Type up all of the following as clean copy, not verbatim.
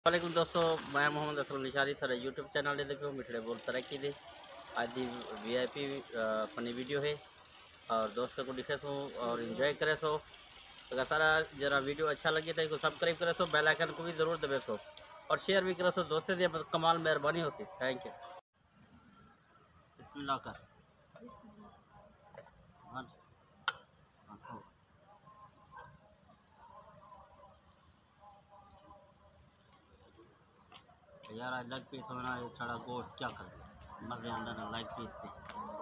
वालेकुम दोस्तों, मैं मोहम्मद असलम निशारी थोड़ा यूट्यूब चैनल दे देखो मिठड़े बोल तरक्की दे आज दी वीआईपी फनी वीडियो है और दोस्तों को दिखे सो और एंजॉय करे सो। अगर सारा जरा वीडियो अच्छा लगे तो सब्सक्राइब करे सो, बेल आइकन को भी ज़रूर दबे सो और शेयर भी करे सो दोस्तों से कमाल मेहरबानी होती। Thank you. बिस्मिल्लाह कर यार आज लेग पीस होना है थोड़ा गोश्त क्या कर मजे अंदर ना लेग पीस पे।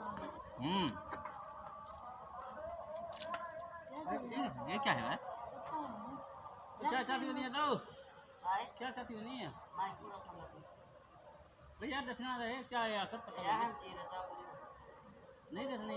ये क्या है? क्या चाहती नहीं है तो क्या चाहती नहीं है भैया दसना रहे क्या है आकर पता नहीं दसनी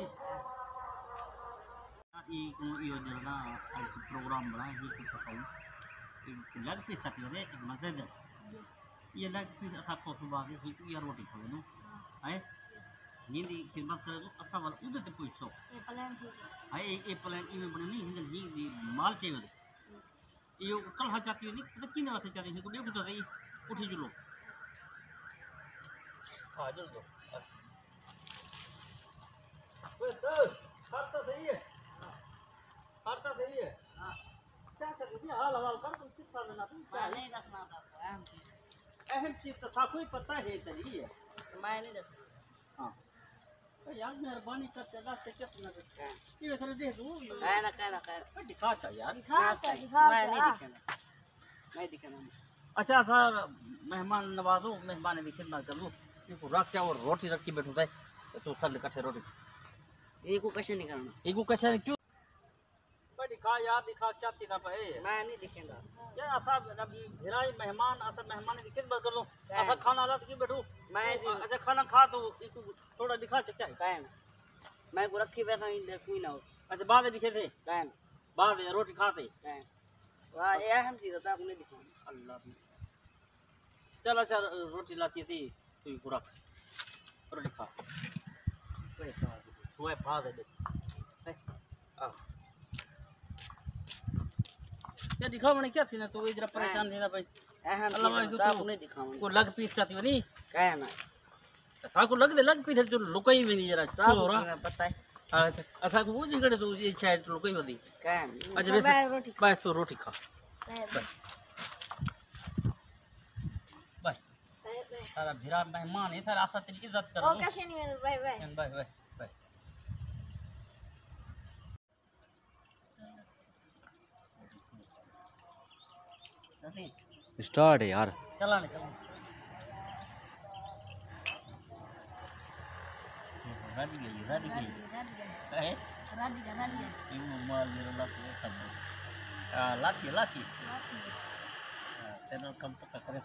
ये जो ना प्रोग्राम बना है कि पसंद लेग पीस आती है मजेदार ये लग पीस असा खोफ बागे ही या रोटी खावे नो है हिंदी खिदमत करे असा वाला उदे ते पूछो ए प्लान थी है ए प्लान ई में बने नहीं हिंदी हिंदी माल चाहिए यो कल हा चाहती नहीं तो किने वाथे चाहती है को देखो तो सही उठी जुलो आ जल दो ओए तो हाथ तो सही है हाथ तो सही है हां क्या कर दिया हाल हवाल कर तुम किस साल ना तुम नहीं दसना था अहम चीज तो था कोई पता है तरी है तो मैं नहीं दसना। हां तो यार मेहरबानी कर चला से कितना देता है ये थोड़ा दे दो कहना दिखा चा यार दिखा मैं नहीं दिखाना अच्छा सर मेहमान नवाजो मेहमान की खिदमत करो इनको रख क्या और रोटी रख के बैठो तो थल कठे रोटी एक को कैसे नहीं करना एक को कैसे क्यों दिखा यार दिखा क्या सीधा पे मैं नहीं दिखेगा यार असा अभी भिराई मेहमान असा मेहमान की खिदमत कर लो असा खाना रात की बैठो मैं अच्छा खाना खा तो इसको थोड़ा दिखा सकता है काहे मैं को रखी बैठा इधर कोई ना हो अच्छा बाद दिखे थे काहे बाद रोटी खाते काहे वाह ये हम चीज था आपने दिखा अल्लाह भी चल अच्छा रोटी लाती थी तू को रख रोटी खा पैसा वो बाद दे आ क्या दिखाओ मैंने क्या थी ना तो इधर परेशान नहीं था भाई अल्लाह मैं तो नहीं दिखाऊं को लग पीस चाहती नहीं काहे ना था को लग पीस जो लुकाई भी नहीं जरा छोरा पता है अच्छा को वो जिगड़े तो ये शायद लुकाई बदी काहे अच्छा बस तो रोटी खा बस सारा भिरा मेहमान है सारा आशा तेरी इज्जत कर ओ कैसे नहीं भाई स्टार्ट है यार चला नहीं चला राडी गई है क्यों माल मेरा लाती सब लाती तेरा कम तो करे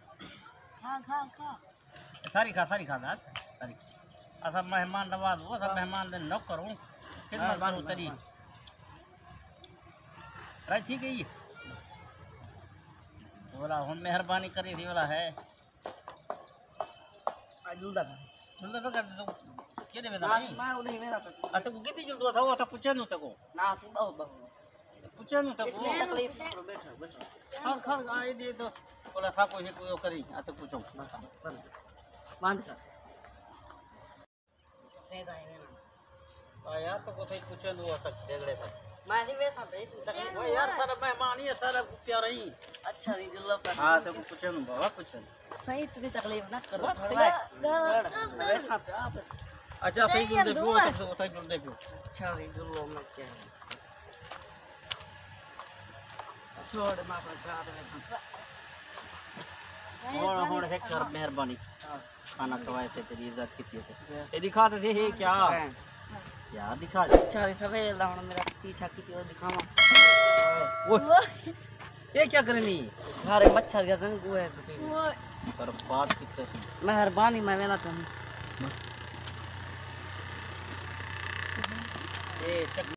खा सारी खा ना सारी असा मेहमान नवाज वो सब मेहमान दे न करूं खिदमत करूं तेरी राय ठीक है ये बोला हम मेहरबानी करी थी बोला है जुलदा कर तो के देवे नहीं मैं नहीं मेरा तो तो कितनी जुलदा था वो तो पूछे न तको ना से बहु पूछे न तको तकलीफ बैठो खर आए दे तो बोला था कोई करी आ तो पूछो बांध कर सीधा है ना यार तो कोई पूछे न वो तक देगड़े था मैं नहीं वैसा पे तकलीफ है यार सारा मेहमान ही सारा प्यारा ही अच्छा नहीं जुल्ला पर हां तो पूछे न बाबा पूछे सही इतनी तकलीफ ना करो वैसा पे आप अच्छा सही जुल दे वो तो होता जुल दे अच्छा सही जुल्लो में क्या है छोड़ मां पर गाद में और है कर मेहरबानी खाना खवाए से तेरी इज्जत की थी ये दिखाते थे ये क्या यार दिखा अच्छा सबे लावण मेरा पीछा की तो दिखावा वो ये क्या करनी घरे मच्छर ज्यादा गो है वो पर बात कितने मेहरबानी मैं ना कहूं ए